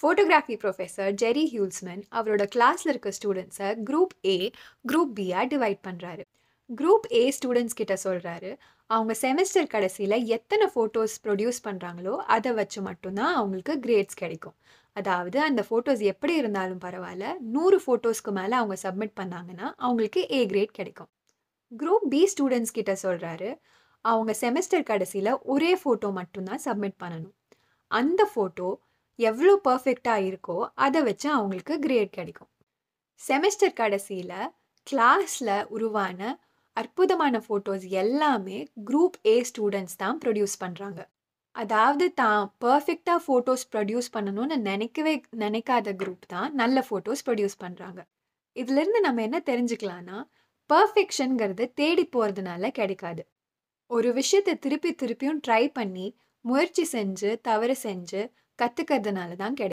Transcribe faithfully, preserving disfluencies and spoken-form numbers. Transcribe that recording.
Photography professor ஜெரி ஹியூல்ஸ்மன் அவரோட கிளாஸில் இருக்க ஸ்டூடெண்ட்ஸை குரூப் ஏ குரூப் பியாக டிவைட் பண்ணுறாரு. குரூப் ஏ ஸ்டூடெண்ட்ஸ் கிட்ட சொல்கிறாரு, அவங்க செமஸ்டர் கடைசியில் எத்தனை ஃபோட்டோஸ் ப்ரொடியூஸ் பண்ணுறாங்களோ அதை வச்சு மட்டும்தான் அவங்களுக்கு கிரேட்ஸ் கிடைக்கும். அதாவது அந்த ஃபோட்டோஸ் எப்படி இருந்தாலும் பரவாயில்ல, நூறு ஃபோட்டோஸ்க்கு மேலே அவங்க சப்மிட் பண்ணாங்கன்னா அவங்களுக்கு ஏ கிரேட் கிடைக்கும். குரூப் பி ஸ்டூடெண்ட்ஸ் கிட்ட சொல்கிறாரு, அவங்க செமஸ்டர் கடைசியில் ஒரே ஃபோட்டோ மட்டும்தான் சப்மிட் பண்ணணும். அந்த ஃபோட்டோ எவ்வளோ பர்ஃபெக்டாக இருக்கோ அதை வச்சு அவங்களுக்கு கிரேட் கிடைக்கும். செமஸ்டர் கடைசியில் கிளாஸில் உருவான அற்புதமான ஃபோட்டோஸ் எல்லாமே குரூப் ஏ ஸ்டூடெண்ட்ஸ் தான் ப்ரொடியூஸ் பண்ணுறாங்க. அதாவது தான் பர்ஃபெக்டாக ஃபோட்டோஸ் ப்ரொடியூஸ் பண்ணணும்னு நினைக்கவே நினைக்காத குரூப் தான் நல்ல ஃபோட்டோஸ் ப்ரொடியூஸ் பண்ணுறாங்க. இதுலேருந்து நம்ம என்ன தெரிஞ்சுக்கலான்னா, பர்ஃபெக்ஷனுங்கிறது தேடி போகிறதுனால கிடைக்காது. ஒரு விஷயத்தை திருப்பி திருப்பியும் ட்ரை பண்ணி முயற்சி செஞ்சு தவறு செஞ்சு கற்றுக்கிறதுனால தான் கிடைக்கும்.